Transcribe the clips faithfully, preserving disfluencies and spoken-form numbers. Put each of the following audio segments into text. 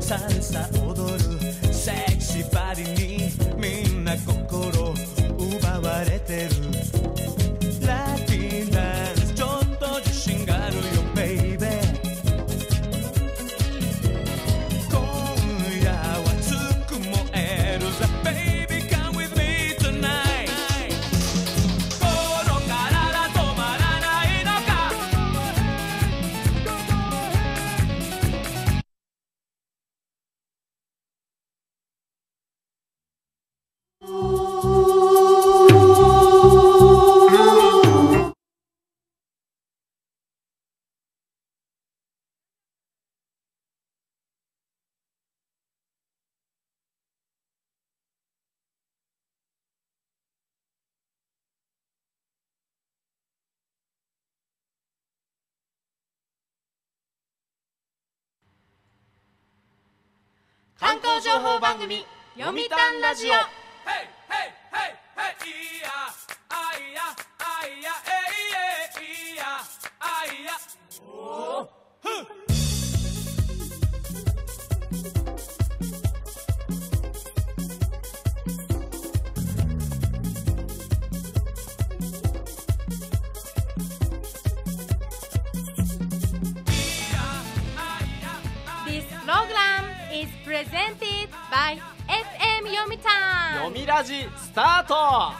サルサ踊るセクシーバディにみんな心奪われてるラティンダンスちょっと自信があるよベイベー今夜はつく燃えるぜベイビー Come with me tonight 心から止まらないのか観光情報番組読みたんラジオ。This program is presented by エフエム 読みたん読みラジスタート。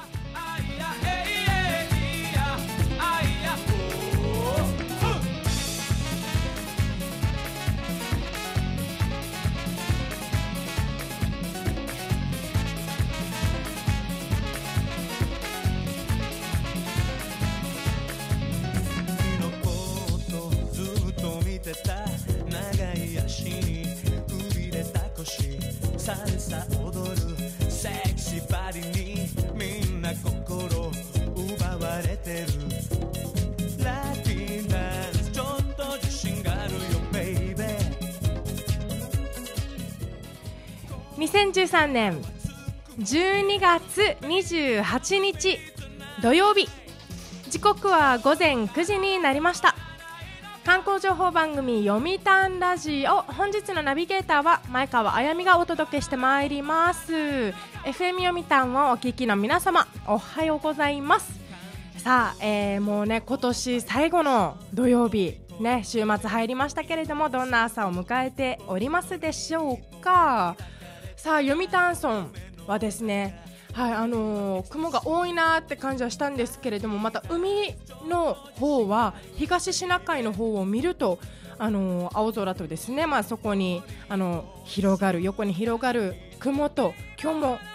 君のことずっと見てた長い足にくびれた腰サルサ踊るセクシーバディにみんな心奪われてるラティンダンスちょっと自信があるよベイベーにせんじゅうさんねんじゅうにがつにじゅうはちにち土曜日、時刻はごぜんくじになりました。観光情報番組読みたんラジオ、本日のナビゲーターは前川あやみがお届けしてまいります。 エフエム 読みたんをお聞きの皆様、おはようございます。さあ、えー、もうね今年最後の土曜日ね、週末入りましたけれども、どんな朝を迎えておりますでしょうか。さあ、読谷村はですね、はい、あのー、雲が多いなって感じはしたんですけれども、また海の方は東シナ海の方を見ると、あのー、青空とですね、まあ、そこに、あのー、広がる横に広がる雲と、今日も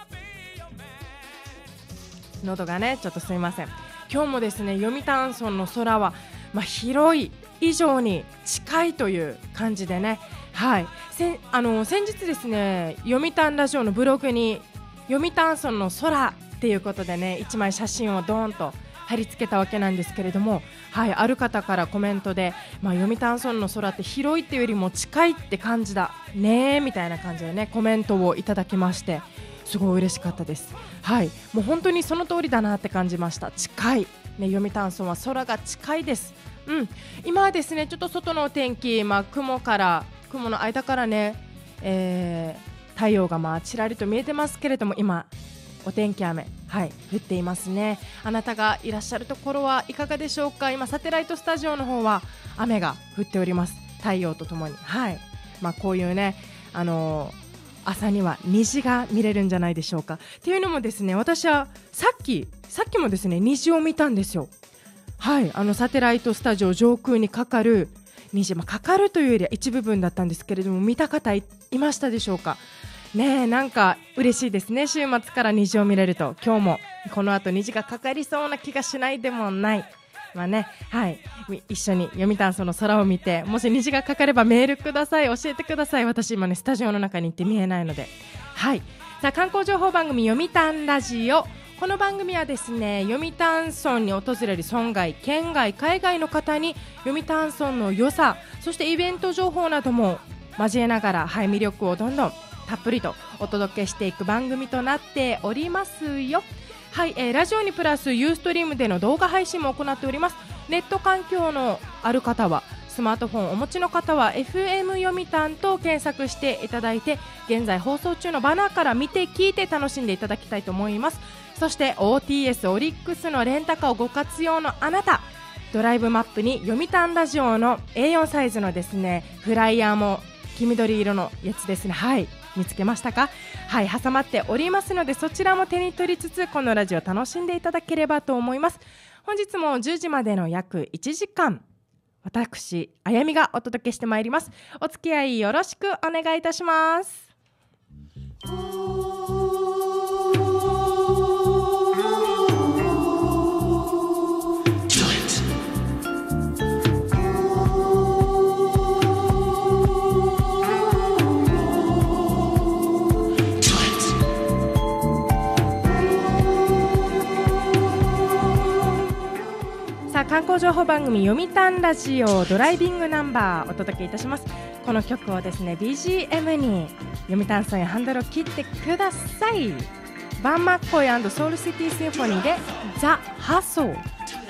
喉がねちょっとすいません、今日もですね読谷村の空は、まあ、広い以上に近いという感じでね、はい、せあのー、先日ですね読谷ラジオのブログに読谷村の空っていうことでね、一枚写真をドーンと貼り付けたわけなんですけれども、はい、ある方からコメントで、まあ、読谷村の空って広いっていうよりも近いって感じだねみたいな感じでねコメントをいただきまして、すごい嬉しかったです。はい、もう本当にその通りだなって感じました。近い、ね、読谷村は空が近いです。うん、今はですねちょっと外のお天気、まあ、雲から雲の間からね、えー太陽がまあちらりと見えてますけれども、今お天気雨、はい、降っていますね。あなたがいらっしゃるところはいかがでしょうか。今サテライトスタジオの方は雨が降っております。太陽とともに、はい、まあ、こういうね、あのー、朝には虹が見れるんじゃないでしょうか。っていうのもですね、私はさっきさっきもですね虹を見たんですよ。はい、あのサテライトスタジオ上空にかかる虹、まあ、かかるというよりは一部分だったんですけれども、見た方 い, いましたでしょうかね。え、なんか嬉しいですね。週末から虹を見れると、今日もこの後虹がかかりそうな気がしないでもない。まあね、はい、一緒に読谷村の空を見て、もし虹がかかればメールください、教えてください。私今ねスタジオの中に行って見えないので。はい、さあ、観光情報番組読谷ラジオ、この番組はですね読谷村に訪れる村外、県外、海外の方に読谷村の良さ、そしてイベント情報なども交えながら、はい、魅力をどんどんたっぷりとお届けしていく番組となっておりますよ。はい、えー、ラジオにプラスユーストリームでの動画配信も行っております。ネット環境のある方はスマートフォンをお持ちの方は エフエム 読谷と検索していただいて、現在放送中のバナーから見て聞いて楽しんでいただきたいと思います。そして オーティーエス オリックスのレンタカーをご活用のあなた、ドライブマップに読谷ラジオの エーよん サイズのですねフライヤーも黄緑色のやつですね、はい見つけましたか。はい、挟まっておりますので、そちらも手に取りつつこのラジオ楽しんでいただければと思います。本日もじゅうじまでの約いちじかん、私あやみがお届けしてまいります。お付き合いよろしくお願いいたします。観光情報番組読谷ラジオドライビングナンバーお届けいたします。この曲をですね ビージーエム に読谷さんへハンドルを切ってください。バンマッコイ&ソウルシティシンフォニーでザ・ハソー。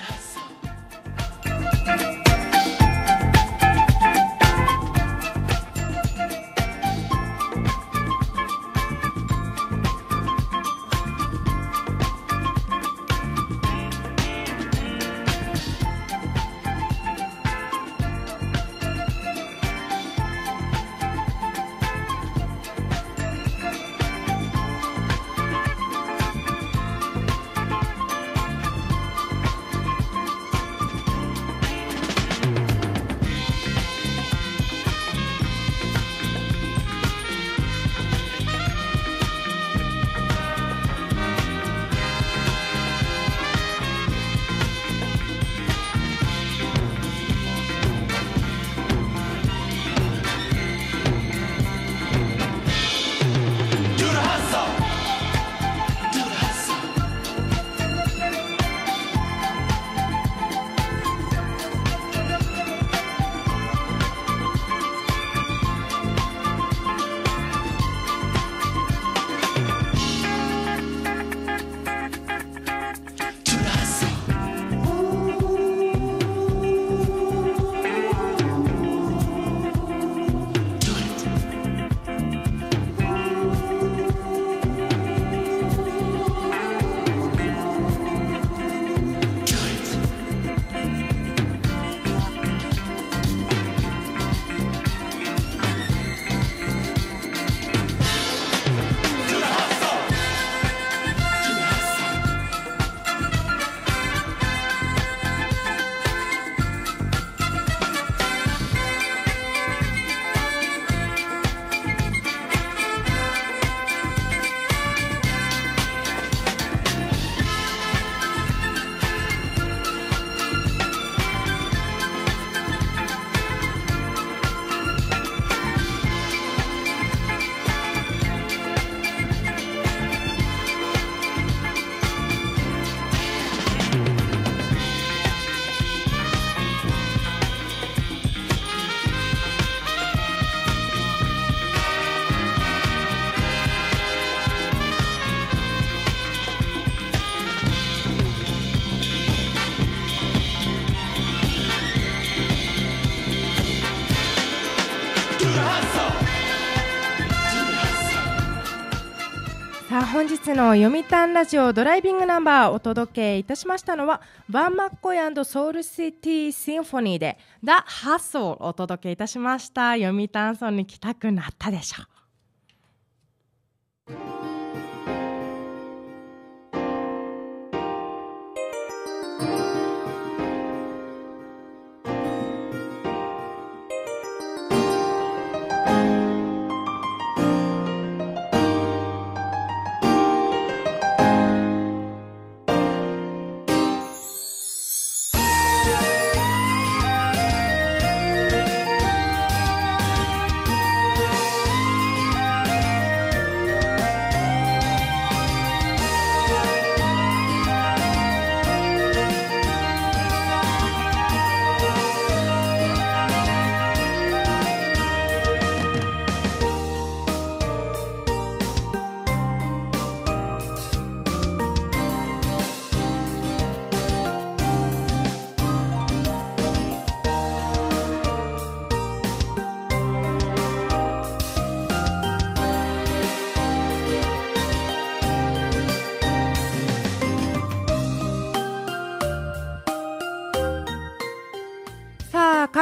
さあ本日の読谷ラジオドライビングナンバーをお届けいたしましたのはバンマッコイ&ソウルシティシンフォニーで The Hustle をお届けいたしました。読谷村に来たくなったでしょう。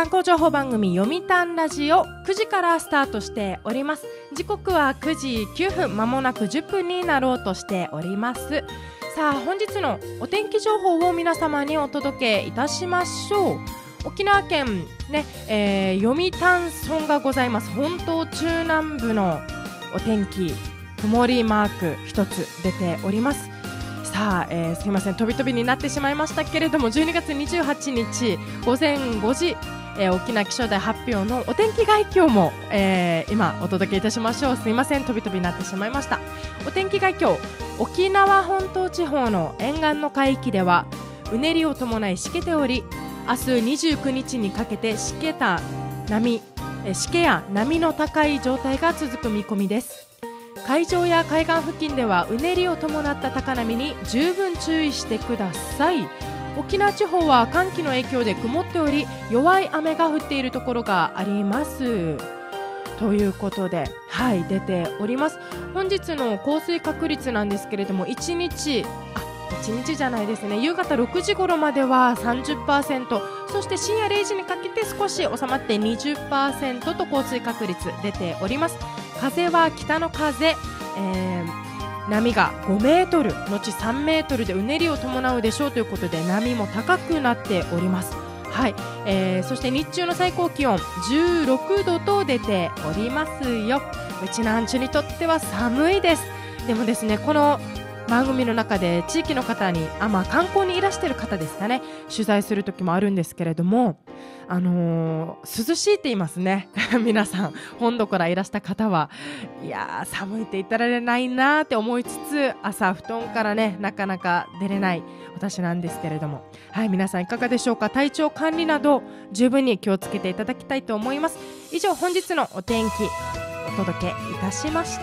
観光情報番組読谷ラジオくじからスタートしております。時刻はくじきゅうふん、まもなくじゅっぷんになろうとしております。さあ本日のお天気情報を皆様にお届けいたしましょう。沖縄県ね、えー、読谷村がございます本島中南部のお天気、曇りマーク一つ出ております。さあ、えー、すいません、飛び飛びになってしまいましたけれども、じゅうにがつにじゅうはちにちごぜんごじ、えー、沖縄気象台発表のお天気概況も、えー、今お届けいたしましょう。すいません、飛び飛びになってしまいました。お天気概況、沖縄本島地方の沿岸の海域ではうねりを伴いしけており、明日にじゅうくにちにかけてしけた波、えしけや波の高い状態が続く見込みです。海上や海岸付近ではうねりを伴った高波に十分注意してください。沖縄地方は寒気の影響で曇っており、弱い雨が降っているところがありますということで、はい、出ております。本日の降水確率なんですけれども、いちにちあいちにちじゃないですね、夕方ろくじ頃までは さんじゅっパーセント、そして深夜れいじにかけて少し収まって にじゅっパーセント と降水確率出ております。風は北の風、えー、波がごメートル後さんメートルでうねりを伴うでしょうということで、波も高くなっております。はい、えー、そして日中の最高気温じゅうろくどと出ておりますよ。うちのアンチュにとっては寒いです。でもですね、この番組の中で地域の方にあ、まあ、観光にいらしている方ですかね、取材する時もあるんですけれども、あのー、涼しいって言いますね皆さん本土からいらした方は、いやー寒いって言ってられないなーって思いつつ、朝布団からねなかなか出れない私なんですけれども、はい、皆さんいかがでしょうか。体調管理など十分に気をつけていただきたいと思います。以上、本日のお天気お届けいたしました。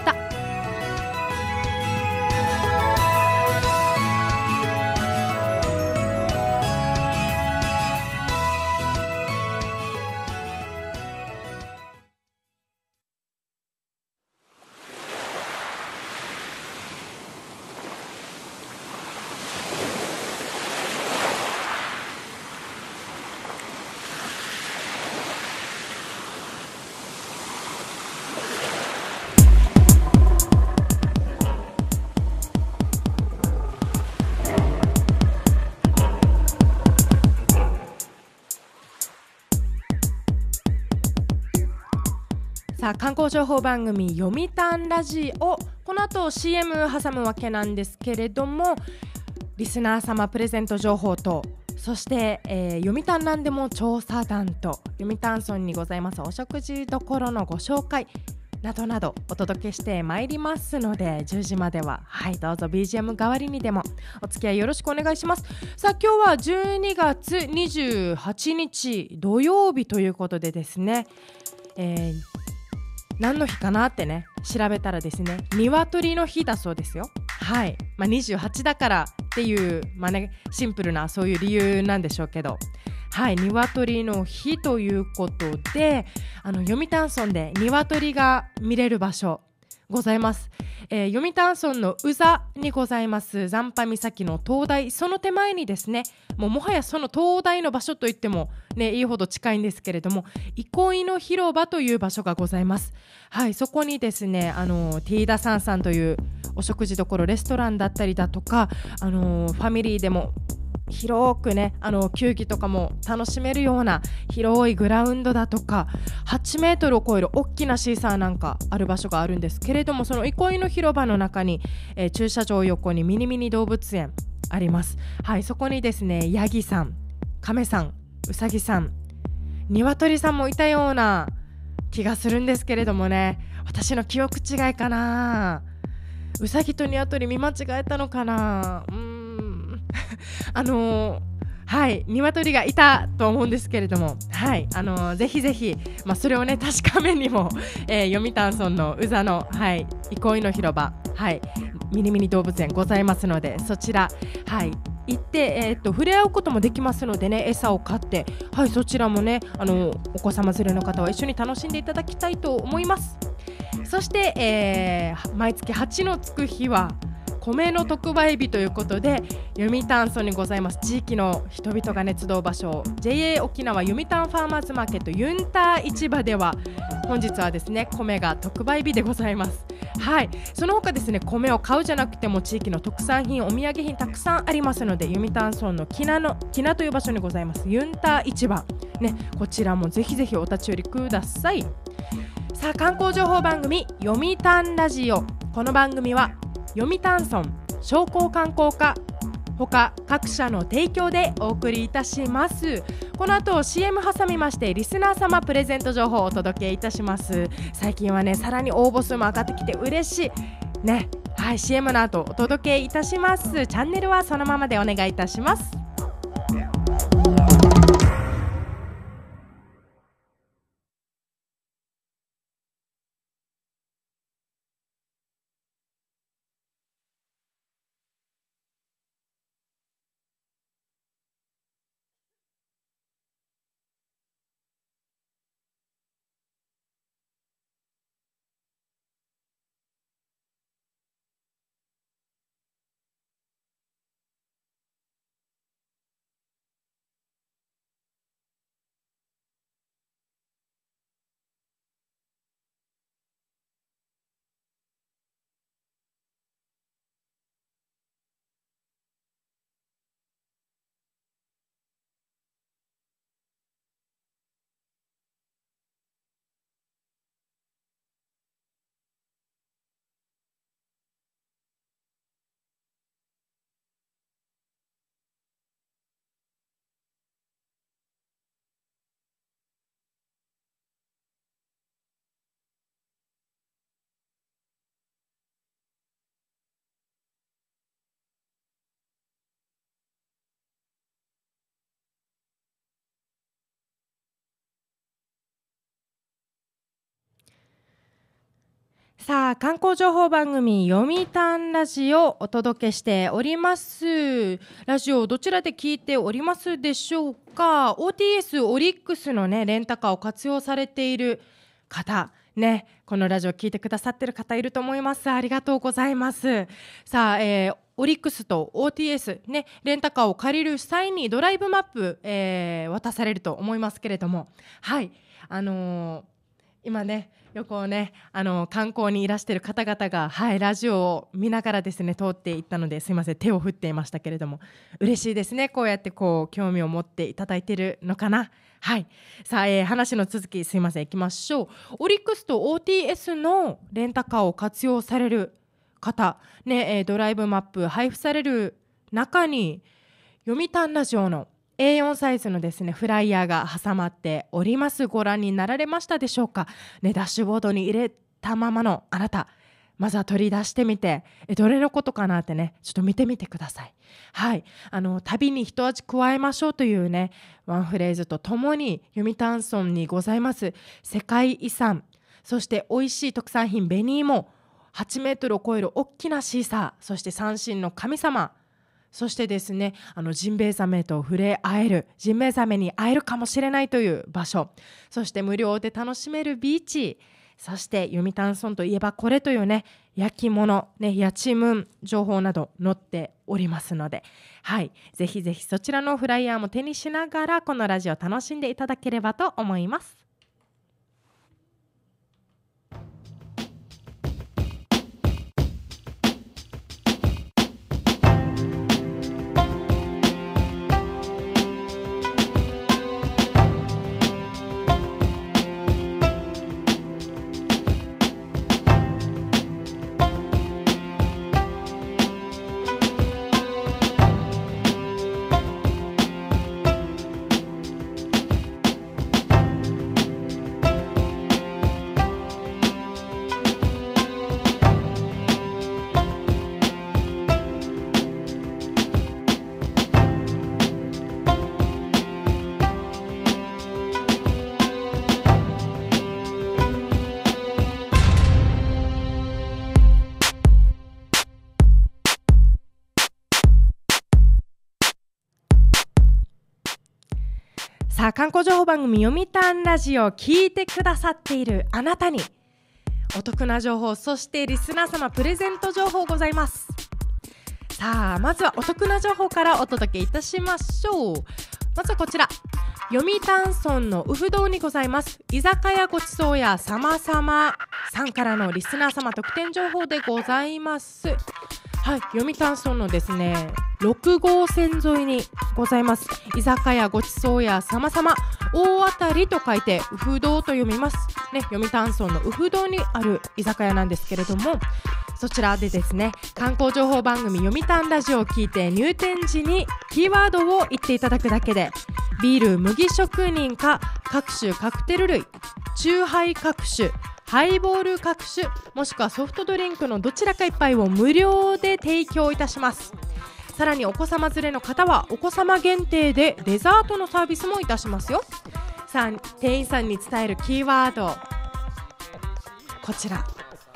さあ観光情報番組読谷ラジオ、この後 シーエム 挟むわけなんですけれども、リスナー様プレゼント情報と、そして、えー、読谷なんでも調査団と読谷村にございますお食事どころのご紹介などなどお届けしてまいりますので、じゅうじまでは、はい、どうぞ ビージーエム 代わりにでもお付き合いよろしくお願いします。さあ今日はじゅうにがつにじゅうはちにち土曜日ということでですね、えー何の日かなってね調べたらですね、鶏の日だそうですよ。はい、まあ、にじゅうはちだからっていう、まあね、シンプルなそういう理由なんでしょうけど、はい、鶏の日ということで、あの読谷村で鶏が見れる場所ございます。えー、読谷村の宇佐にございます残波岬の灯台、その手前にですね、もうもはやその灯台の場所といっても、ね、いいほど近いんですけれども、憩いの広場という場所がございます。はい、そこにですね、あのティーダサンさんというお食事処レストランだったりだとか、あのファミリーでも広くね、あの球技とかも楽しめるような広いグラウンドだとか、はちメートルを超える大きなシーサーなんかある場所があるんですけれども、その憩いの広場の中に、えー、駐車場横にミニミニ動物園あります。はい、そこにですね、ヤギさん、カメさん、ウサギさん、ニワトリさんもいたような気がするんですけれどもね、私の記憶違いかな、ウサギとニワトリ見間違えたのかな、うーんあのー、はい鶏がいたと思うんですけれども、はいあのー、ぜひぜひ、まあ、それをね確かめにも、えー、読谷村の宇佐の、はい、憩いの広場、はい、ミニミニ動物園ございますので、そちら、はい、行って、えー、っと触れ合うこともできますのでね、餌を買って、はい、そちらもね、あのお子様連れの方は一緒に楽しんでいただきたいと思います。そして、えー、毎月はちのつく日は米の特売日ということで、読谷村にございます地域の人々が、ね、集う場所 ジェイエー 沖縄読谷ファーマーズマーケットユンター市場では本日はですね米が特売日でございます。はい、その他ですね米を買うじゃなくても地域の特産品お土産品たくさんありますので、読谷村の木名の木名という場所にございますユンター市場、ね、こちらもぜひぜひお立ち寄りください。さあ、観光情報番組読谷ラジオ、この番組は読谷村商工観光課他各社の提供でお送りいたします。この後 シーエム 挟みましてリスナー様プレゼント情報をお届けいたします。最近はねさらに応募数も上がってきて嬉しいね。はい、 シーエム の後お届けいたします。チャンネルはそのままでお願いいたします。さあ、観光情報番組読谷ラジオをお届けしております。ラジオどちらで聞いておりますでしょうか。 オーティーエス オリックスのねレンタカーを活用されている方ね、このラジオ聞いてくださってる方いると思います。ありがとうございます。さあ、えー、オリックスと オーティーエス ねレンタカーを借りる際にドライブマップ、えー、渡されると思いますけれども、はいあのー、今ね横をねあの観光にいらしている方々が、はい、ラジオを見ながらですね通っていったので、すいません手を振っていましたけれども、嬉しいですね。こうやってこう興味を持っていただいているのかな。はい、さあ、えー、話の続きすいませんいきましょう。オリックスと オーティーエス のレンタカーを活用される方、ねえー、ドライブマップ配布される中に読谷ラジオのエーよん サイズのですねフライヤーが挟まっております。ご覧になられましたでしょうか、ね、ダッシュボードに入れたままのあなた、まずは取り出してみて、えどれのことかなってねちょっと見てみてください。はい、あの旅に一味加えましょうというねワンフレーズとともに読谷村にございます世界遺産、そして美味しい特産品紅芋、はちメートルを超える大きなシーサー、そして三神の神様、そしてですねあのジンベエザメと触れ合える、ジンベエザメに会えるかもしれないという場所、そして無料で楽しめるビーチ、そして読谷村といえばこれというね焼き物、ね、やちむん情報など載っておりますので、はい、ぜひぜひそちらのフライヤーも手にしながらこのラジオ楽しんでいただければと思います。さあ、観光情報番組読谷ラジオを聞いてくださっているあなたにお得な情報、そしてリスナー様プレゼント情報ございます。 さあまずはお得な情報からお届けいたしましょう。まずはこちら、読谷村のウフ堂にございます居酒屋ごちそう屋さまさまさんからのリスナー様特典情報でございます。はい、読谷村のですねろくごうせん沿いにございます居酒屋ごちそう屋さまさま、大当たりと書いてウフ堂と読みますね。読谷村のウフ堂にある居酒屋なんですけれども、そちらでですね観光情報番組読谷ラジオを聞いて入店時にキーワードを言っていただくだけでビール麦職人か各種カクテル類、チューハイ各種、ハイボール各種、もしくはソフトドリンクのどちらか一杯を無料で提供いたします。さらにお子様連れの方はお子様限定でデザートのサービスもいたしますよ。さあ店員さんに伝えるキーワード、こちら、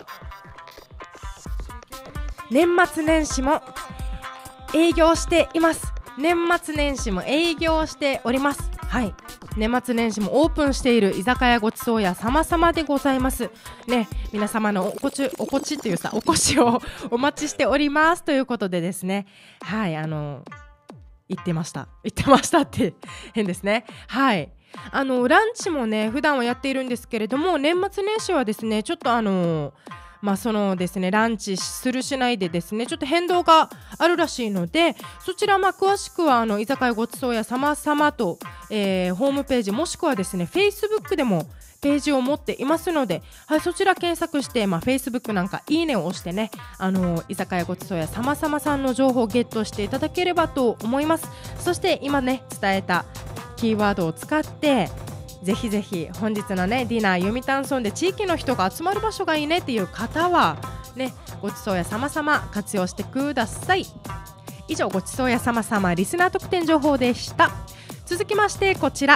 年末年始も営業しています。年末年始も営業しております。はい、年末年始もオープンしている居酒屋ごちそう屋さまさまでございますね。皆様のおこちおこちというさお越しをお待ちしておりますということでですね、はいあの言ってました言ってましたって変ですね。はいあのランチもね普段はやっているんですけれども、年末年始はですねちょっとあのまあそのですねランチするしないでですねちょっと変動があるらしいので、そちらまあ詳しくはあの居酒屋ごちそう屋さまさまと、えー、ホームページもしくはですね Facebook でもページを持っていますので、はい、そちら検索して、まあ、Facebook なんかいいねを押してね、あの居酒屋ごちそう屋さまさまさんの情報をゲットしていただければと思います。そして今ね伝えたキーワードを使ってぜひぜひ本日のねディナー読谷村で地域の人が集まる場所がいいねっていう方はねごちそう屋さまさま活用してください。以上ごちそう屋さまさまリスナー特典情報でした。続きましてこちら、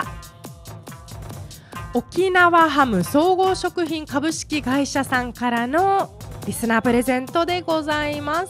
沖縄ハム総合食品株式会社さんからのリスナープレゼントでございます。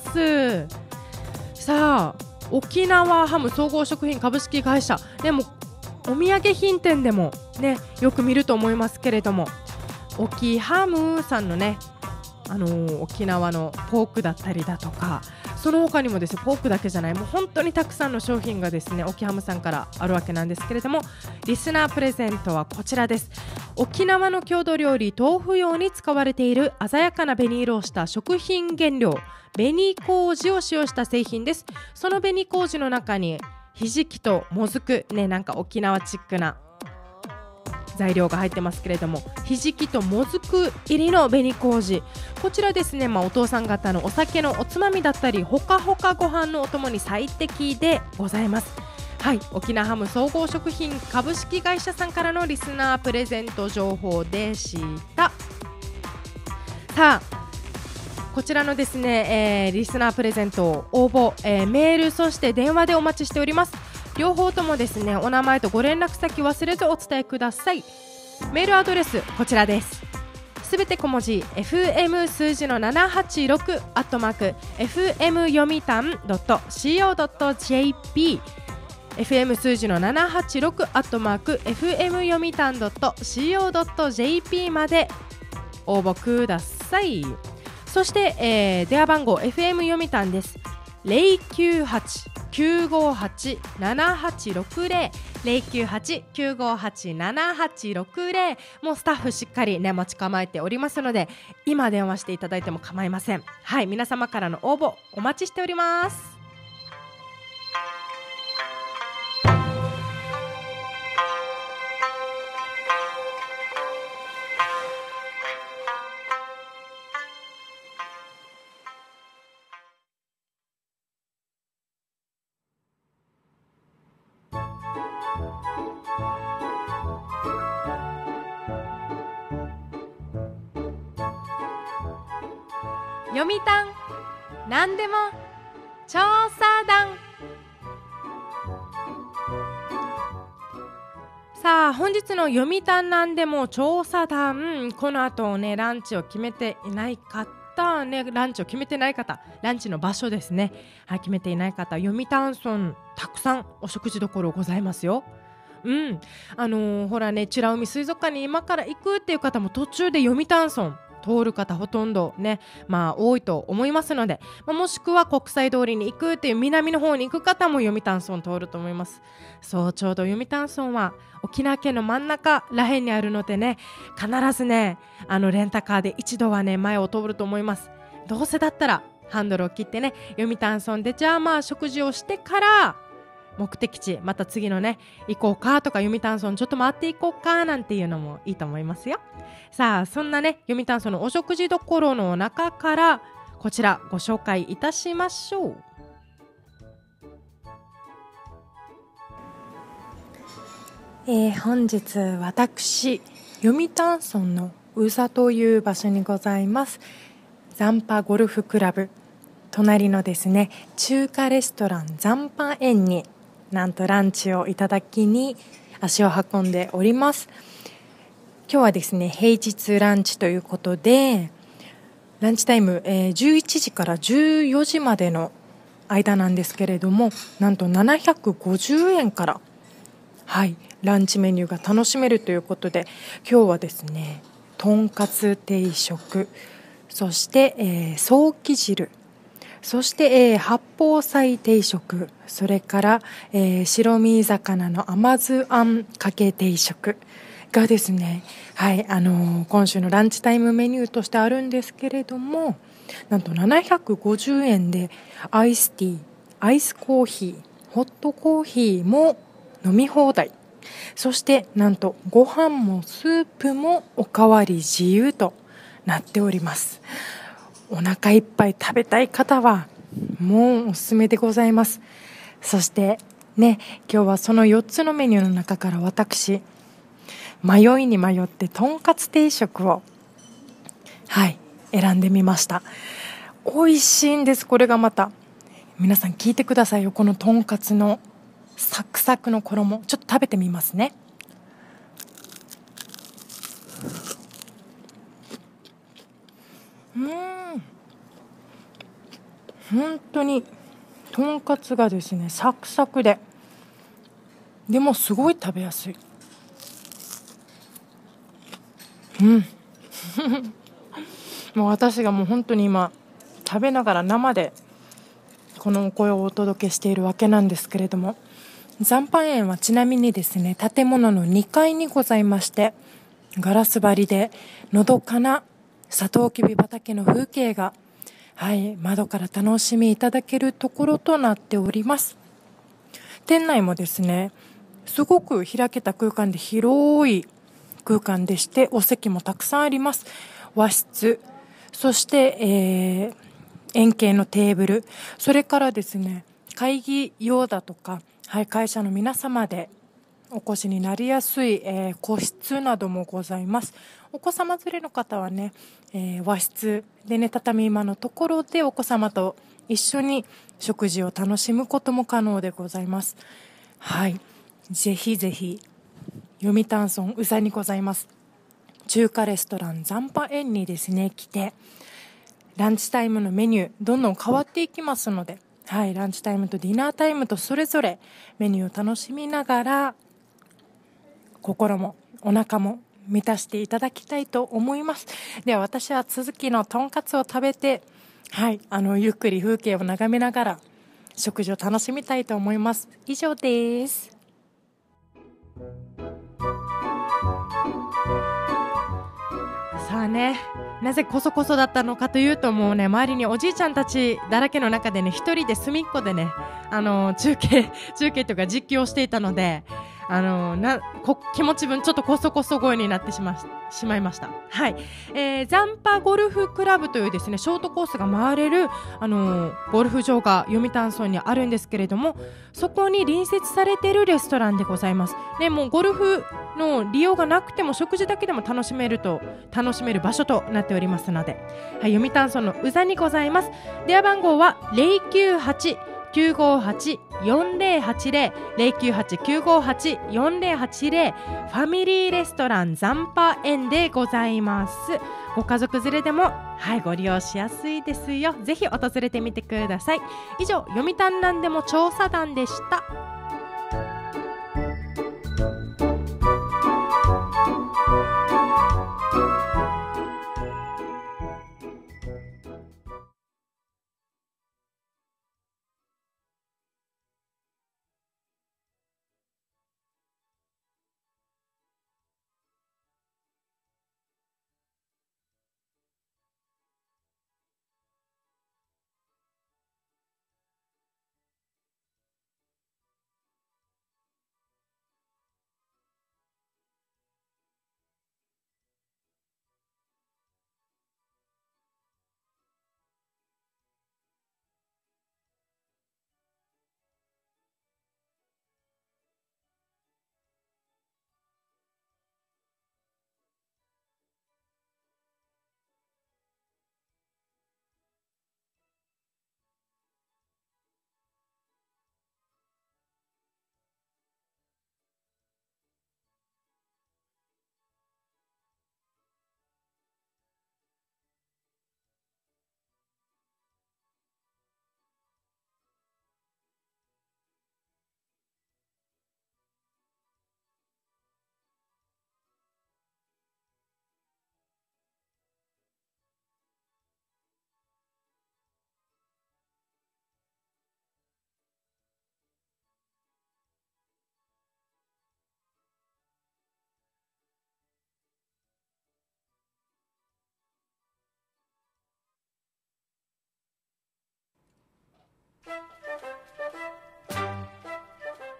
さあ沖縄ハム総合食品株式会社でもお土産品店でもねよく見ると思いますけれども、沖ハムさんのね、あのー、沖縄のポークだったりだとか、その他にもですねポークだけじゃないもう本当にたくさんの商品がですね沖ハムさんからあるわけなんですけれども、リスナープレゼントはこちらです。沖縄の郷土料理豆腐用に使われている鮮やかな紅色をした食品原料紅麹を使用した製品です。その紅麹の中にひじきともずくね、なんか沖縄チックな材料が入ってますけれども、ひじきともずく入りの紅麹、こちらですね、まあ、お父さん方のお酒のおつまみだったりほかほかご飯のお供に最適でございます。はい、沖縄ハム総合食品株式会社さんからのリスナープレゼント情報でした。さあこちらのですね、えー、リスナープレゼント応募、えー、メールそして電話でお待ちしております。両方ともですねお名前とご連絡先忘れずお伝えください。メールアドレスこちらです。すべて小文字 エフエム 数字のななはちろくアットマーク エフエム 読谷 ドット シーオー ドット ジェーピー エフエム 数字のななはちろくアットマーク エフエム 読谷 ドット シーオー ドット ジェーピー まで応募ください。そして、えー、電話番号 エフエム 読谷です。ゼロきゅうはち きゅうごはち ななはちろくゼロ ゼロきゅうはち きゅうごはち ななはちろくゼロ、もうスタッフしっかりね待ち構えておりますので今電話していただいても構いません。はい、皆様からの応募お待ちしております。読谷なんでも調査団。さあ本日の読谷なんでも調査団、この後ねランチを決めていない方ね、ランチを決めていない方、ランチの場所ですね、はい、決めていない方、読谷村たくさんお食事どころございますよ。うんあのー、ほらね美ら海水族館に今から行くっていう方も途中で読谷村通る方ほとんどね、まあ多いと思いますので、まあ、もしくは国際通りに行くっていう南の方に行く方も読谷村通ると思います。そう、ちょうど読谷村は沖縄県の真ん中らへんにあるのでね、必ずね、あのレンタカーで一度はね前を通ると思います。どうせだったらハンドルを切ってね、読谷村でじゃあまあ食事をしてから目的地また次のね行こうかとか、読谷村ちょっと回っていこうかなんていうのもいいと思いますよ。さあ、そんなね読谷村のお食事どころの中からこちらご紹介いたしましょう。えー、本日私読谷村の宇佐という場所にございます残波ゴルフクラブ隣のですね中華レストラン残波園になんとランチをいただきに足を運んでおります。今日はですね平日ランチということで、ランチタイム、えー、じゅういちじからじゅうよじまでの間なんですけれども、なんとななひゃくごじゅうえんからはいランチメニューが楽しめるということで、今日はですねとんかつ定食、そして、えー、ソーキ汁、そして、えー、八宝菜定食、それから、えー、白身魚の甘酢あんかけ定食がですね、はい、あのー、今週のランチタイムメニューとしてあるんですけれども、なんとななひゃくごじゅうえんでアイスティー、アイスコーヒー、ホットコーヒーも飲み放題、そしてなんとご飯もスープもおかわり自由となっております。お腹いっぱい食べたい方はもうおすすめでございます。そしてね、今日はそのよっつのメニューの中から私迷いに迷ってとんかつ定食をはい選んでみました。美味しいんです。これがまた皆さん聞いてくださいよ。このとんかつのサクサクの衣、ちょっと食べてみますね。うーん、本当にとんかつがですねサクサクで、でもすごい食べやすい。うんもう私がもう本当に今食べながら生でこのお声をお届けしているわけなんですけれども、残波園はちなみにですね建物のにかいにございまして、ガラス張りでのどかなサトウキビ畑の風景が、はい、窓から楽しみいただけるところとなっております。店内もですねすごく開けた空間で広い空間でして、お席もたくさんあります。和室、そして、えー、円形のテーブル、それからですね会議用だとか、はい、会社の皆様でお越しになりやすい、えー、個室などもございます。お子様連れの方はね、えー、和室でね畳間のところでお子様と一緒に食事を楽しむことも可能でございます。はい、ぜひぜひ読谷村宇佐にございます中華レストラン残波園にですね来て、ランチタイムのメニューどんどん変わっていきますので、はい、ランチタイムとディナータイムとそれぞれメニューを楽しみながら心もお腹も満たしていただきたいと思います。では私は続きのとんかつを食べて、はい、あのゆっくり風景を眺めながら食事を楽しみたいと思います。以上です。さあね、なぜこそこそだったのかというと、もうね周りにおじいちゃんたちだらけの中でね一人で隅っこでねあの中継中継というか実況していたので、あのなこ気持ち分ちょっとこそこそ声になってしましまいました。はい、えー、残波ゴルフクラブというですねショートコースが回れるあのゴルフ場が読谷村にあるんですけれども、そこに隣接されているレストランでございます。でもうゴルフの利用がなくても食事だけでも楽しめると楽しめる場所となっておりますので、はい、読谷村の宇佐にございます。電話番号は ゼロきゅうはち きゅうごはち よんゼロはちゼロ ゼロきゅうはち きゅうごはち よんゼロはちゼロファミリーレストラン残波園でございます。ご家族連れでも、はい、ご利用しやすいですよ。ぜひ訪れてみてください。以上、読谷なんでも調査団でした。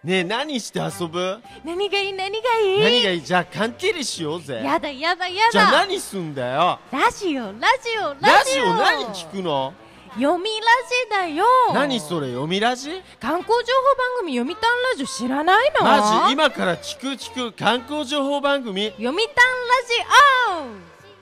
ねえ、何して遊ぶ？ 何がいい何がいい？ 何がいい？じゃあ缶切りしようぜ。 やだやだやだ。 じゃあ何すんだよ。 ラジオラジオラジオ何聞くの？ 読みラジだよ。 何それ、読みラジ？ 観光情報番組読みたんラジ知らないの？ マジ？今から聞く聞く観光情報番組読みたんラジオン。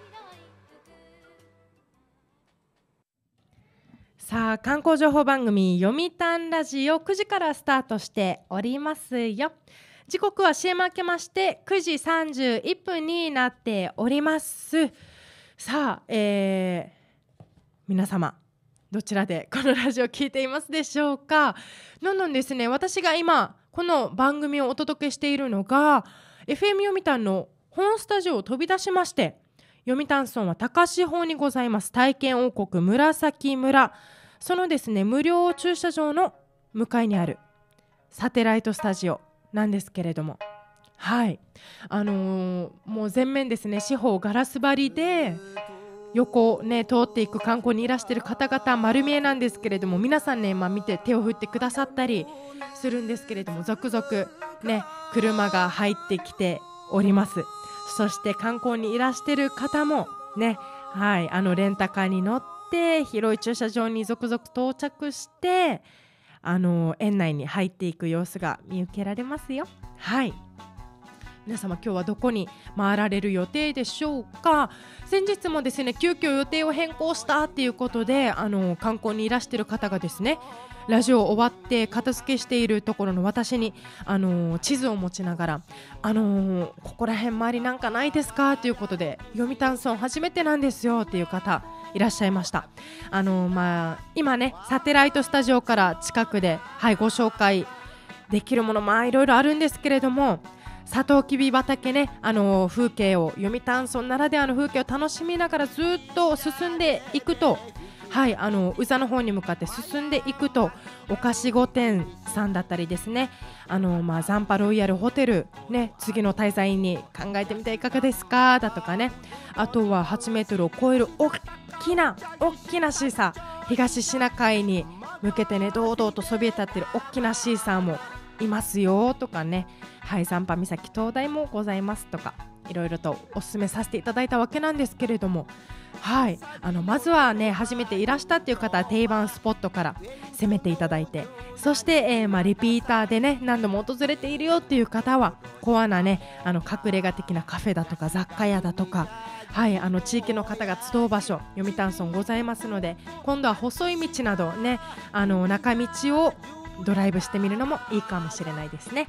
さあ、観光情報番組読みたんラジオくじからスタートしておりますよ。時刻は シーエム 明けましてくじさんじゅういっぷんになっております。さあ、えー、皆様どちらでこのラジオ聞いていますでしょうか。なんなんですね、私が今この番組をお届けしているのが エフエム 読谷の本スタジオを飛び出しまして、読谷村は高志峰にございます体験王国紫村、そのですね無料駐車場の向かいにあるサテライトスタジオなんですけれども、はいあのー、もう全面ですね四方ガラス張りで横ね通っていく観光にいらしている方々丸見えなんですけれども、皆さんね、まあ、見て手を振ってくださったりするんですけれども、続々ね車が入ってきております。そして観光にいらしている方もね、はい、あのレンタカーに乗って広い駐車場に続々到着してあの園内に入っていく様子が見受けられますよ。はい、皆様今日はどこに回られる予定でしょうか。先日もですね急遽予定を変更したっていうことであの観光にいらしている方がですねラジオ終わって片付けしているところの私にあの地図を持ちながらあのここら辺周りなんかないですかということで、読谷村初めてなんですよっていう方いらっしゃいました。あの、まあ、今ねサテライトスタジオから近くで、はい、ご紹介できるものまあいろいろあるんですけれども、サトウキビ畑ね、あの風景を読谷村ならではの風景を楽しみながらずっと進んでいくと、はい、あの宇佐の方に向かって進んでいくとお菓子御殿さんだったりですね、あの、まあ、ザンパロイヤルホテル、ね、次の滞在に考えてみていかがですかだとかね、あとははちメートルを超える大きな大きなシーサー、東シナ海に向けてね堂々とそびえ立っている大きなシーサーもいますよとかね、はい、ザンパ岬灯台もございますとかいろいろとお勧めさせていただいたわけなんですけれども、はい、あのまずはね初めていらしたっていう方は定番スポットから攻めていただいて、そして、えーまあ、リピーターでね何度も訪れているよっていう方はコアなねあの隠れ家的なカフェだとか雑貨屋だとか、はい、あの地域の方が集う場所読谷村ございますので、今度は細い道などねあの中道をドライブしてみるのもいいかもしれないですね。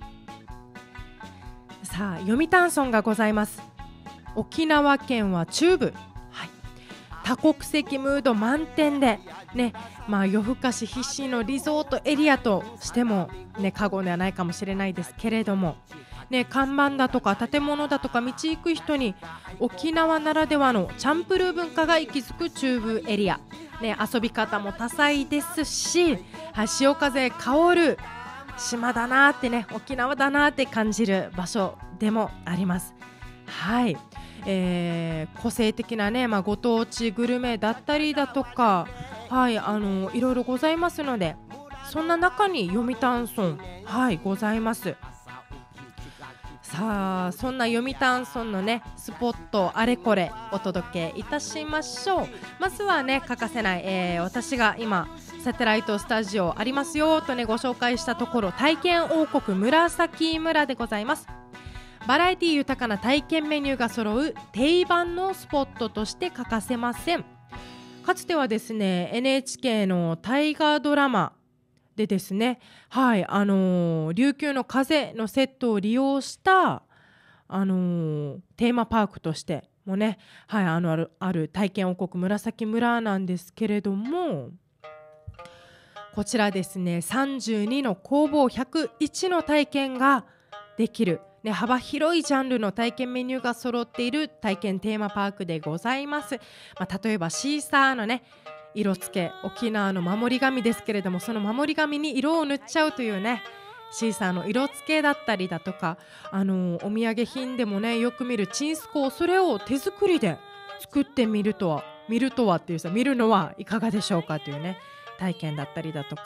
さあ読谷村がございます。沖縄県は中部、はい、多国籍ムード満点で、ねまあ、夜更かし必至のリゾートエリアとしても、ね、過言ではないかもしれないですけれども、ね、看板だとか建物だとか道行く人に沖縄ならではのチャンプルー文化が息づく中部エリア、ね、遊び方も多彩ですし、はい、潮風香る島だなってね沖縄だなって感じる場所でもあります。はい、えー、個性的なね、まあ、ご当地グルメだったりだとか、はい、あのいろいろございますので、そんな中に読谷村、はい、ございます。さあそんな読谷村のねスポットあれこれお届けいたしましょう。まずはね欠かせない、えー、私が今サテライトスタジオありますよとねご紹介したところ、体験王国紫村でございます。バラエティ豊かな体験メニューが揃う定番のスポットとして欠かせません。かつてはですね エヌエイチケー の大河ドラマでですね、はいあのー、琉球の風のセットを利用した、あのー、テーマパークとしてもね、はい、あのある、ある体験王国紫村なんですけれども、こちらですねさんじゅうにの工房ひゃくいちの体験ができる、ね、幅広いジャンルの体験メニューが揃っている体験テーマパークでございます。まあ、例えばシーサーのね色付け、沖縄の守り紙ですけれども、その守り紙に色を塗っちゃうというねシーサーの色付けだったりだとか、あのー、お土産品でもねよく見るチンスコー、それを手作りで作ってみるとは見るとはっていうさ見るのはいかがでしょうかというね体験だったりだとか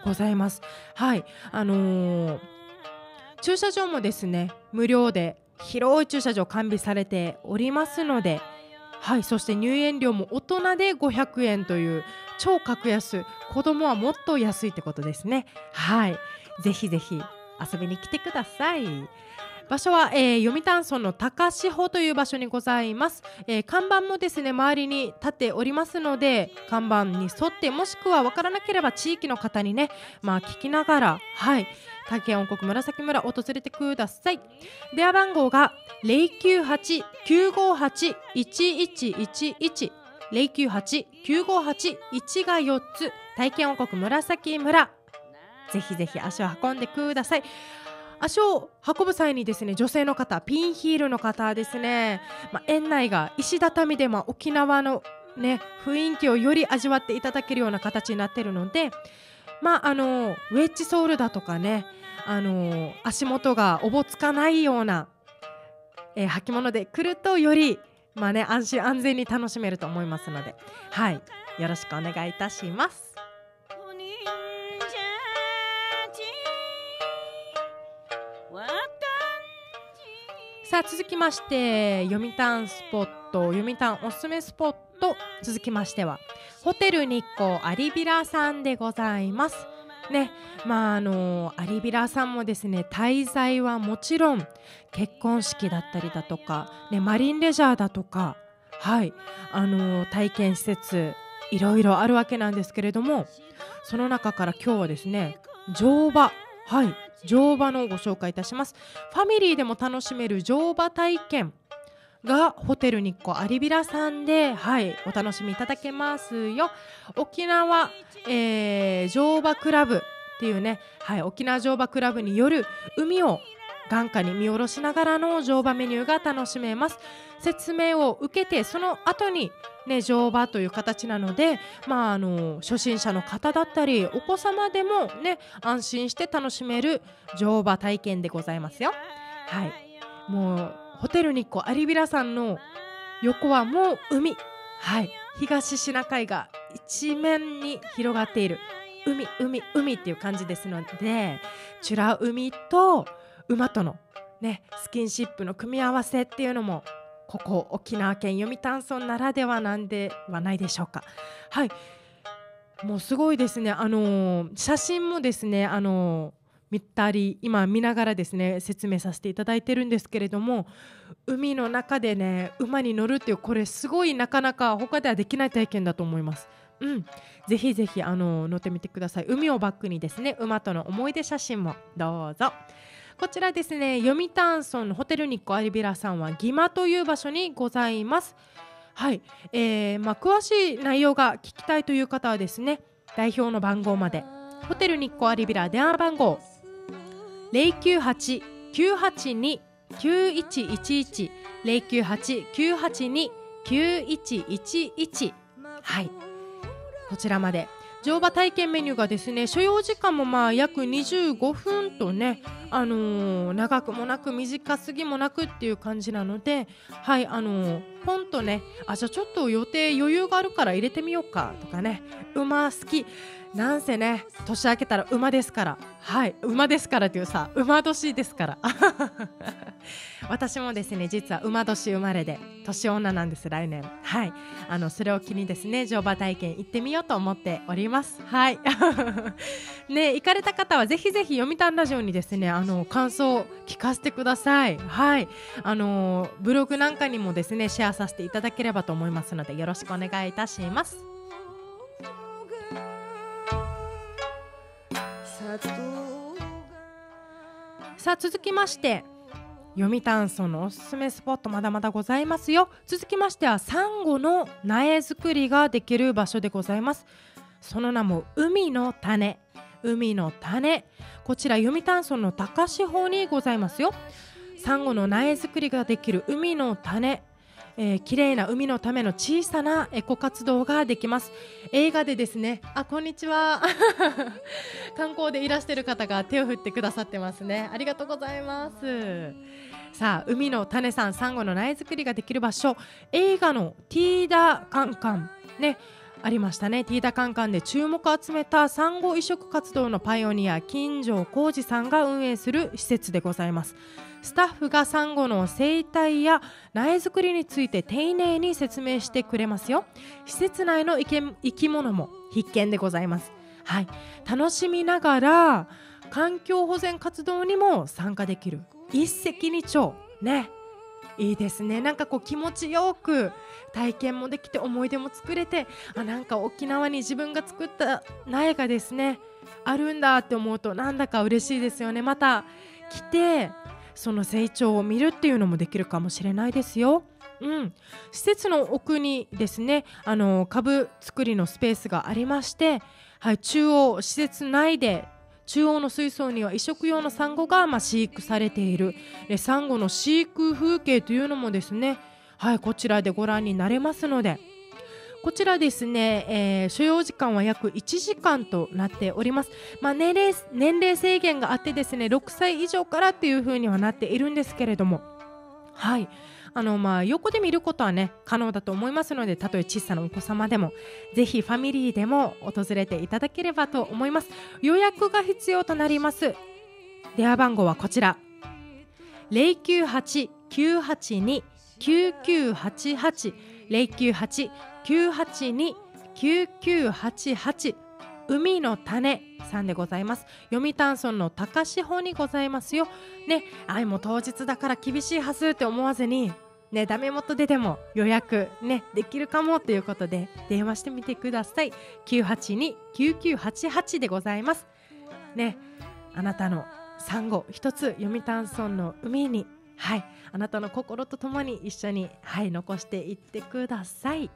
ございます。はい、あのー、駐車場もですね無料で広い駐車場完備されておりますので、はい、そして入園料も大人でごひゃくえんという超格安、子供はもっと安いってことですね。はい、ぜひぜひ遊びに来てください。場所は、えー、読谷村の高志保という場所にございます。えー、看板もですね周りに立っておりますので、看板に沿って、もしくは分からなければ地域の方にね、まあ、聞きながら、はい、体験王国紫村訪れてください。電話番号が ゼロきゅうはち きゅうごはち いちいちいちいち ゼロきゅうはち きゅうごはち いちがよっつ、体験王国紫村、ぜひぜひ足を運んでください。足を運ぶ際にですね、女性の方、ピンヒールの方ですね、まあ、園内が石畳で、まあ、沖縄の、ね、雰囲気をより味わっていただけるような形になっているので、まあ、あのウェッジソールだとかね、あの足元がおぼつかないような、えー、履物で来るとより、まあね、安心安全に楽しめると思いますので、はい、よろしくお願いいたします。さあ続きまして、読谷スポット、読谷おすすめスポット、続きましてはホテル日光アリビラさんでございますね。まああのアリビラさんもですね、滞在はもちろん結婚式だったりだとか、ね、マリンレジャーだとか、はいあの体験施設いろいろあるわけなんですけれども、その中から今日はですね、乗馬、はい乗馬のご紹介いたします。ファミリーでも楽しめる乗馬体験がホテル日光アリビラさんで、はい、お楽しみいただけますよ。沖縄、えー、乗馬クラブっていうね、はい、沖縄乗馬クラブによる海を眼下に見下ろしながらの乗馬メニューが楽しめます。説明を受けてその後にね、乗馬という形なので、まあ、あの初心者の方だったりお子様でもね、安心して楽しめる乗馬体験でございますよ。はい、もうホテル日光アリビラさんの横はもう海、はい、東シナ海が一面に広がっている海海海っていう感じですので、美ら海と馬との、ね、スキンシップの組み合わせっていうのもここ沖縄県読谷村ならではなんではないでしょうか。はい、もうすごいですね。あのー、写真もですね、あのー、見たり今見ながらですね説明させていただいてるんですけれども、海の中でね馬に乗るっていう、これすごいなかなか他ではできない体験だと思います。うん、ぜひぜひあのー、乗ってみてください。海をバックにですね、馬との思い出写真もどうぞ。こちらですね、読谷村のホテル日光アリビラさんはギマという場所にございます。はい、えーまあ、詳しい内容が聞きたいという方はですね、代表の番号まで、ホテル日光アリビラ電話番号 ゼロきゅうはち きゅうはちに きゅういちいちいち ゼロきゅうはち きゅうはちに きゅういちいちいち、はい、こちらまで。乗馬体験メニューがですね、所要時間もまあ約にじゅうごふんとね、あのー、長くもなく短すぎもなくっていう感じなので、はい、あのー、ポンとね、あ、じゃあちょっと予定余裕があるから入れてみようかとかね、馬好きなんせね、年明けたら馬ですから、はい、馬ですからっていうさ、馬年ですから私もですね、実は馬年生まれで年女なんです、来年。はい、あのそれを機にですね、乗馬体験行ってみようと思っております。はいね、行かれた方はぜひぜひ読谷ラジオにですね、あの感想を聞かせてください。はい、あのブログなんかにもですねシェアさせていただければと思いますので、よろしくお願いいたします。さあ続きまして、読谷村のおすすめスポットまだまだございますよ。続きましてはサンゴの苗作りができる場所でございます。その名も海の種。海の種、こちら読谷村の高志保にございますよ。サンゴの苗作りができる海の種、えー、綺麗な海のための小さなエコ活動ができます。映画でですね、あ、こんにちは観光でいらしている方が手を振ってくださってますね。ありがとうございます。さあ、海の種さん、サンゴの苗作りができる場所、映画のティーダカンカンね、 ありましたね。ティーダカンカンで注目を集めたサンゴ移植活動のパイオニア金城浩二さんが運営する施設でございます。スタッフがサンゴの生態や苗作りについて丁寧に説明してくれますよ。施設内の生き物も必見でございます。はい、楽しみながら環境保全活動にも参加できる一石二鳥ね。いいですね。なんかこう気持ちよく体験もできて思い出も作れて、あ、なんか沖縄に自分が作った苗がですねあるんだって思うとなんだか嬉しいですよね。また来てその成長を見るっていうのもできるかもしれないですよ。うん、施設の奥にですねあの株作りのスペースがありまして、はい、中央施設内で中央の水槽には移植用のサンゴが、まあ、飼育されているでサンゴの飼育風景というのもですね、はい、こちらでご覧になれますので、こちらですね、えー、所要時間は約いちじかんとなっております。まあ、年齢、年齢制限があってですねろくさい以上からっていう風にはなっているんですけれども、はい、あのまあ横で見ることはね可能だと思いますので、たとえ小さなお子様でもぜひファミリーでも訪れていただければと思います。予約が必要となります。電話番号はこちら ゼロきゅうはち きゅうはちに きゅうきゅうはちはち ゼロきゅうはち きゅうはちに きゅうきゅうはちはち海の種さんでございます。読谷村の高志保にございますよね。あいも当日だから厳しいはずって思わずにね、ダメ元ででも予約ねできるかもということで電話してみてください。きゅうはちに きゅうきゅうはちはちでございますね。あなたのサンゴ一つ読谷村の海に、はい、あなたの心とともに一緒に、はい、残していってください。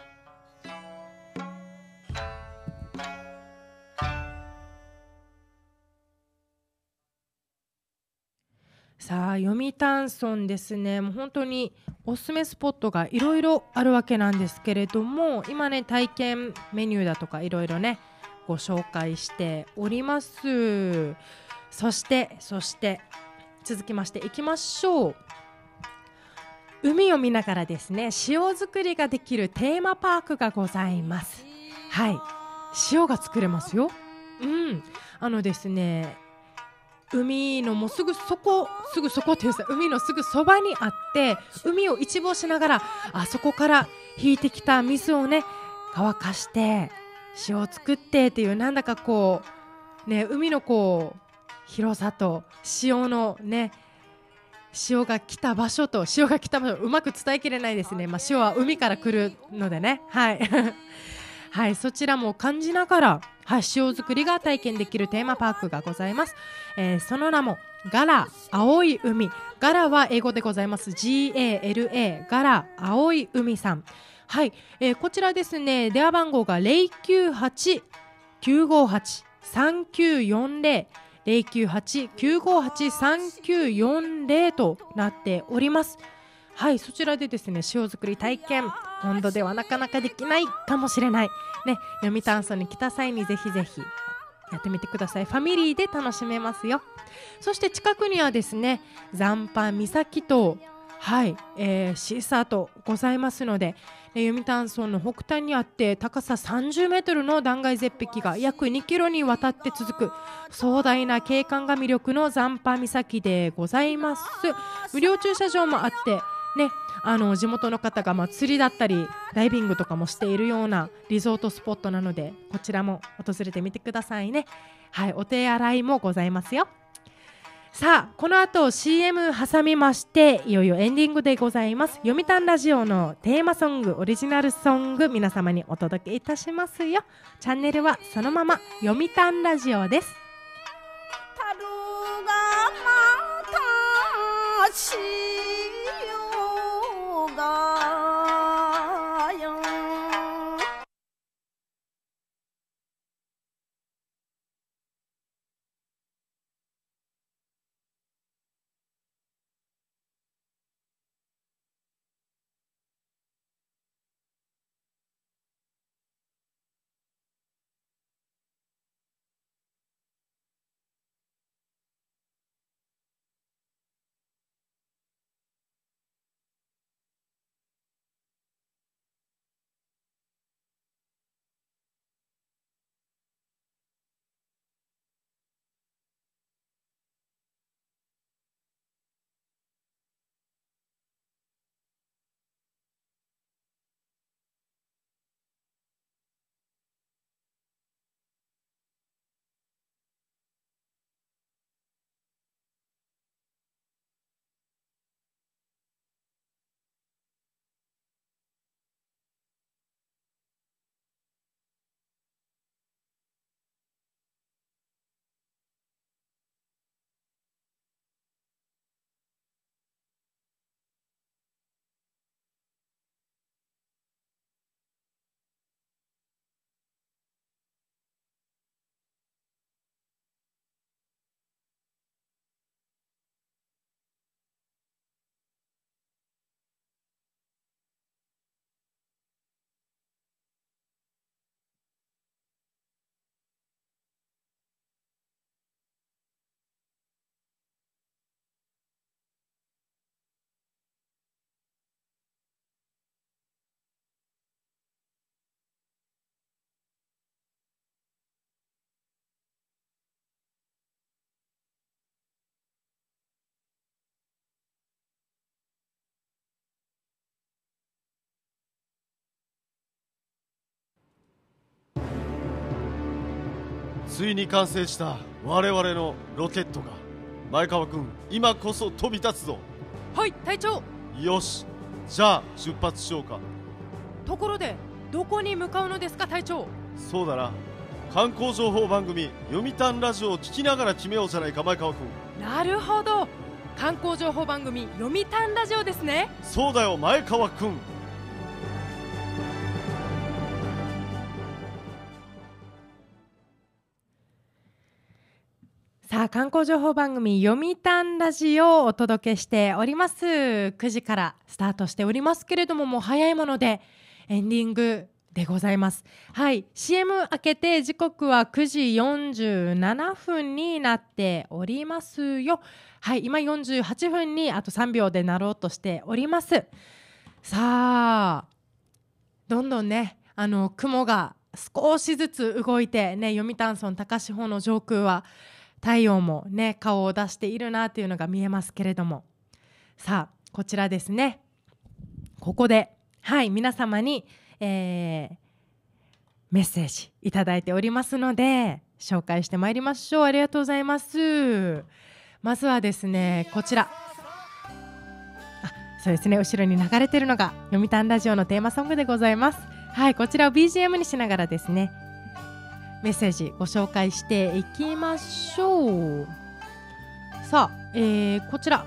さあ読谷村ですね、もう本当におすすめスポットがいろいろあるわけなんですけれども、今ね体験メニューだとかいろいろねご紹介しております。そしてそして続きましていきましょう。海を見ながらですね塩作りができるテーマパークがございます。はい、塩が作れますよ。うんあのですね海のもうすぐそこすぐそこっていうさ海のすぐそばにあって、海を一望しながらあそこから引いてきた水をね乾かして塩を作ってっていう、なんだかこうね海のこう広さと潮のね潮が来た場所と潮が来た場所うまく伝えきれないですね。まあ、潮は海から来るのでね、はいはい、そちらも感じながら、はい、塩作りが体験できるテーマパークがございます。えー、その名もガラ青い海。ガラは英語でございます。 ジーエーエルエー ガラ青い海さん。はい、えー、こちらですね電話番号が ゼロきゅうはち きゅうごはち さんきゅうよんゼロ ゼロきゅうはち きゅうごはち さんきゅうよんゼロとなっております。はい、そちらでですね塩作り体験本土ではなかなかできないかもしれないね、読谷村に来た際にぜひぜひやってみてください。ファミリーで楽しめますよ。そして近くにはですね残波岬と、はい、えー、シーサーとございますので、読谷村の北端にあって高ささんじゅうメートルの断崖絶壁が約にキロにわたって続く壮大な景観が魅力の残波岬でございます。無料駐車場もあってね、あの地元の方がまあ釣りだったりダイビングとかもしているようなリゾートスポットなので、こちらも訪れてみてくださいね。はい、お手洗いもございますよ。さあこの後 シーエム 挟みましていよいよエンディングでございます。読谷ラジオのテーマソングオリジナルソング皆様にお届けいたしますよ。チャンネルはそのまま読谷ラジオです。 春がまたしついに完成した我々のロケットが、前川くん今こそ飛び立つぞ。 はい隊長。 よし、じゃあ出発しようか。 ところでどこに向かうのですか隊長。 そうだな、観光情報番組読谷ラジオを聞きながら決めようじゃないか前川くん。 なるほど、観光情報番組読谷ラジオですね。 そうだよ前川くん。 さあ観光情報番組読谷ラジオをお届けしております。くじからスタートしておりますけれども、もう早いものでエンディングでございます。はい、 シーエム 明けて時刻はくじよんじゅうななふんになっておりますよ。はい、今よんじゅうはっぷんにあとさんびょうでなろうとしております。さあどんどんね、あの雲が少しずつ動いてね、読谷村高志保の上空は太陽もね顔を出しているなっていうのが見えますけれども、さあこちらですね、ここではい皆様に、えー、メッセージいただいておりますので紹介してまいりましょう。ありがとうございます。まずはですねこちら、あそうですね、後ろに流れてるのが読谷ラジオのテーマソングでございます。はい、こちらを ビージーエム にしながらですねメッセージご紹介していきましょう。さあ、えー、こちら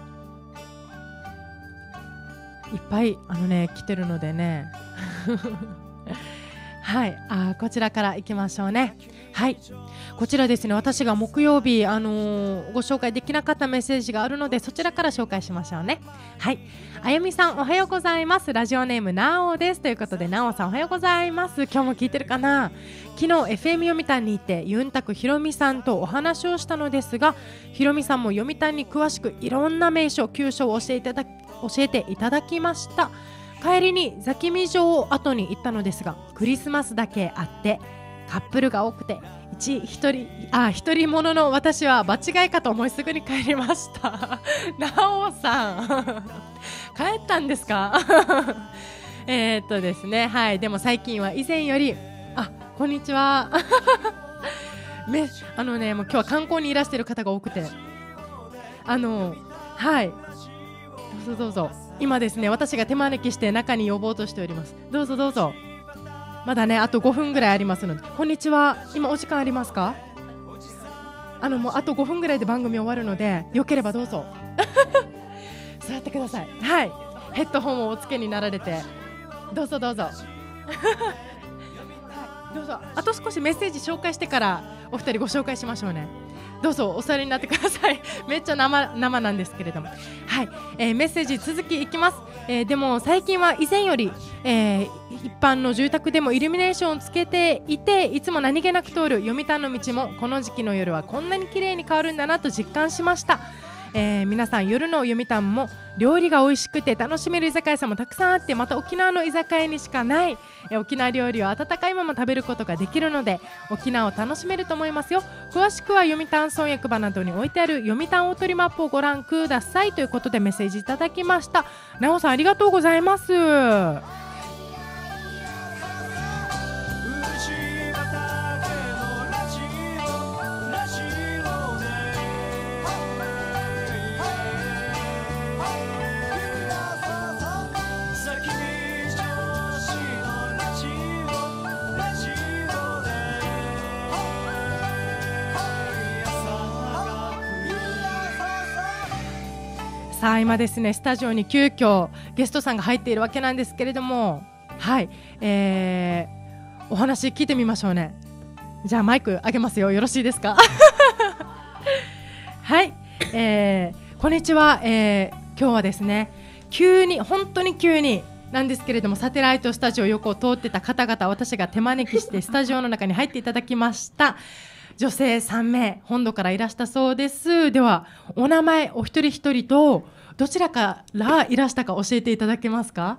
いっぱいあのね来てるのでねはい、あこちらからいきましょうね。はい、こちらですね、私が木曜日、あのー、ご紹介できなかったメッセージがあるのでそちらから紹介しましょうね。はい、あゆみさんおはようございます。ラジオネームなおですということで、なおさんおはようございます。今日も聞いてるかな。昨日 エフエム 読谷にてユンタクひろみさんとお話をしたのですが、ひろみさんも読谷に詳しくいろんな名所旧所を教えていただき教えていただきました。帰りに座喜味城を後に行ったのですが、クリスマスだけあってカップルが多くて一人あ一人者の私は場違いかと思いすぐに帰りましたなおさん帰ったんですかえっとですね、はい、でも最近は以前より、あこんにちはめあのねもう今日は観光にいらしている方が多くて、あのはいどうぞどうぞ、今ですね私が手招きして中に呼ぼうとしております。どうぞどうぞ、まだねあとごふんぐらいありますので。こんにちは、今お時間ありますか。あのもうあとごふんぐらいで番組終わるのでよければどうぞ座ってください。はい、ヘッドホンをおつけになられてどうぞどうぞどうぞ、あと少しメッセージ紹介してからお二人ご紹介しましょうね。どうぞお座りになってくださいめっちゃ 生, 生なんですけれども、はい、えー、メッセージ続きいきます。えー、でも最近は以前より、えー、一般の住宅でもイルミネーションをつけていて、いつも何気なく通る読谷の道もこの時期の夜はこんなに綺麗に変わるんだなと実感しました。えー、皆さん夜の読谷も料理が美味しくて楽しめる居酒屋さんもたくさんあって、また沖縄の居酒屋にしかない、えー、沖縄料理を温かいまま食べることができるので沖縄を楽しめると思いますよ。詳しくは読谷村役場などに置いてある読谷大鳥マップをご覧くださいということでメッセージいただきました。なおさんありがとうございます。さあ今ですねスタジオに急遽ゲストさんが入っているわけなんですけれども、はい、えー、お話聞いてみましょうね。じゃあマイクあげますよ、よろしいですかはい、えー、こんにちは、えー、今日はですね急に本当に急になんですけれどもサテライトスタジオ横を通ってた方々私が手招きしてスタジオの中に入っていただきました女性さんめい本土からいらしたそうです。ではお名前お一人一人とどちらからいらしたか教えていただけますか。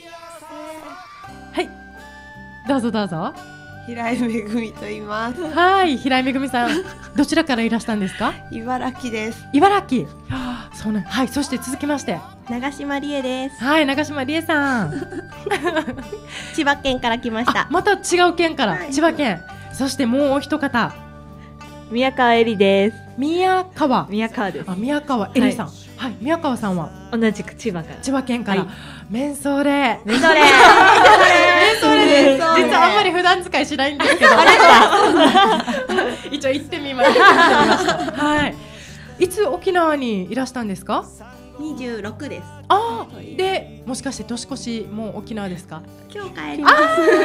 はいどうぞどうぞ。 平井めぐみと言います。 はい、平井めぐみさんどちらからいらしたんですか。 茨城です。 茨城、はあ、そうね、はい、そして続きまして長島理恵です。 はい、長島理恵さん千葉県から来ました。 また違う県から、はい、千葉県。そしてもうお一方宮川えりです。 宮川。 宮川です。 あ、宮川えりさん。はい、はい、宮川さんは同じく千葉から。 千葉県から。 はい、 メンソーレ。 メンソーレ。 メンソーレです。実はあんまり普段使いしないんですけど。一応行ってみました。はい。いつ沖縄にいらしたんですか？ にじゅうろくです。 ああ、で、もしかして年越しもう沖縄ですか？ 今日帰ります。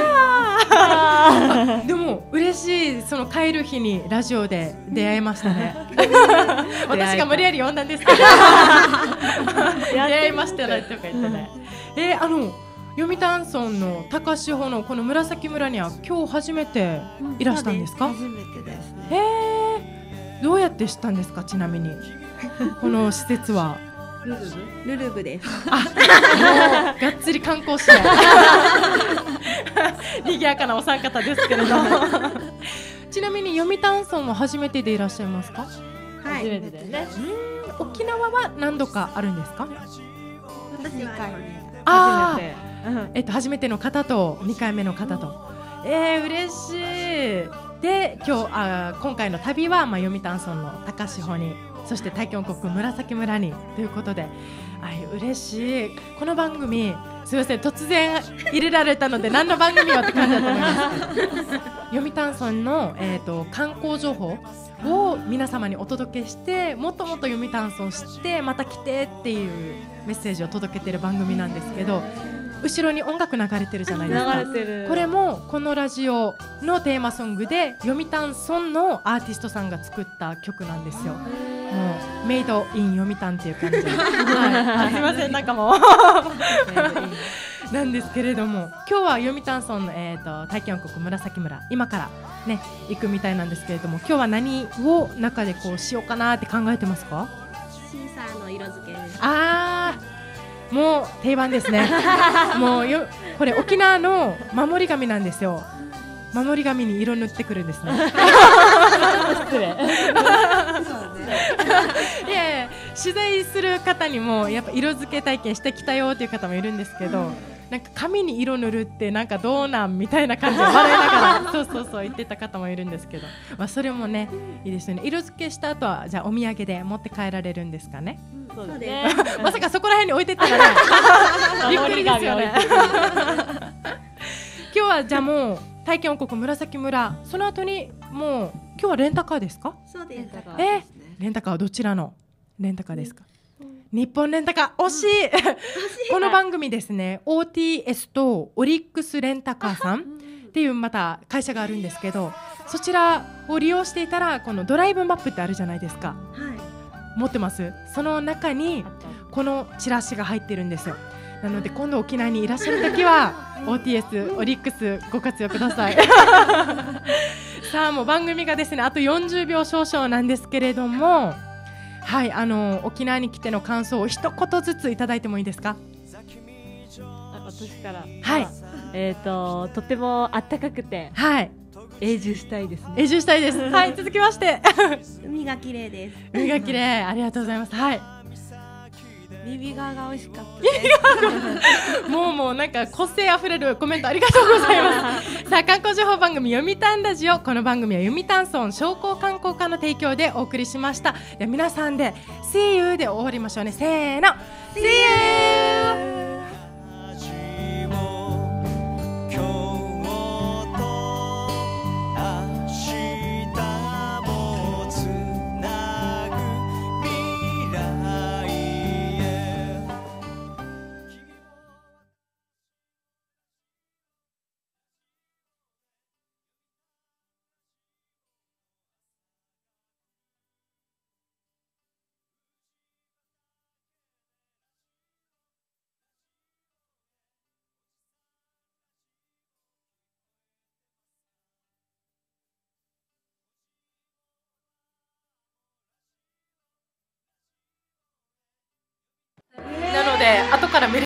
あでも嬉しい、その帰る日にラジオで出会いましたね。私が無理やり呼んだんですけど出会いましたねとか言ってね。えー、あの読谷村の高志保のこの紫村には今日初めていらしたんですか？ 初めてですね。 えー、どうやって知ったんですか？ちなみにこの施設は。 ルルブ？ルルブです。 あ、もうがっつり観光して賑やかなお三方ですけれどもちなみに読谷村は初めてでいらっしゃいますか？ はい。 初めてだよね。 うん、沖縄は何度かあるんですか？ 私はあ初めて。 ー、えっと初めての方とにかいめの方と、えー、嬉しい。で、今日あ今回の旅はまあ読谷村の高志保に、そして大京国紫村にということで、あい嬉しい。この番組すみません、突然入れられたので何の番組はって感じだと思いますけど読谷村の、えー、と観光情報を皆様にお届けして、もっともっと読谷村を知ってまた来てっていうメッセージを届けている番組なんですけど、後ろに音楽流れてるじゃないですか。 流れてる。 これもこのラジオのテーマソングで読谷村のアーティストさんが作った曲なんですよ。もうメイドイン読谷っていう感じで、はい、すいません、なんかもうなんですけれども、今日は読谷村の、えー、と大京国紫村、今からね行くみたいなんですけれども、今日は何を中でこうしようかなって考えてますか？ シーサーの色付けです。 あー、もう定番ですねもうよ、これ沖縄の守り紙なんですよ。守り紙に色塗ってくるんですね失礼。 いやいや、取材する方にもやっぱ色付け体験してきたよっていう方もいるんですけど、なんか紙に色塗るってなんかどうなんみたいな感じで笑いながらそうそうそう言ってた方もいるんですけど、まあ、それもねいいですよね。色付けした後はじゃあお土産で持って帰られるんですかね？ そうですね。 まさかそこら辺に置いてったらねびっくりですよね今日はじゃあもう大京国紫村、その後にもう今日はレンタカーですか？ そうです。 えー、レンタカーはどちらのレンタカーですか？日本レンタカー、惜しいこの番組ですね、 オーティーエス とオリックスレンタカーさんっていうまた会社があるんですけど、そちらを利用していたらこのドライブマップってあるじゃないですか。 はい。 持ってます？その中にこのチラシが入ってるんですよ。なので今度沖縄にいらっしゃるときはオーティーエス オリックスご活用くださいさあもう番組がですねあとよんじゅうびょう少々なんですけれども、はい、あの沖縄に来ての感想を一言ずついただいてもいいですか？ 私から。 はい。 えっととても暖かくて、 はい、 永住したいですね。 永住したいですはい、続きまして海が綺麗です。 海が綺麗、ありがとうございます。はい。 ビビガーが美味しかったですもうもうなんか個性あふれるコメントありがとうございますさあ観光情報番組読谷ラジオ、この番組は読谷村商工観光課の提供でお送りしました。で皆さんで See you で終わりましょうね。せーの See you。なので後から見る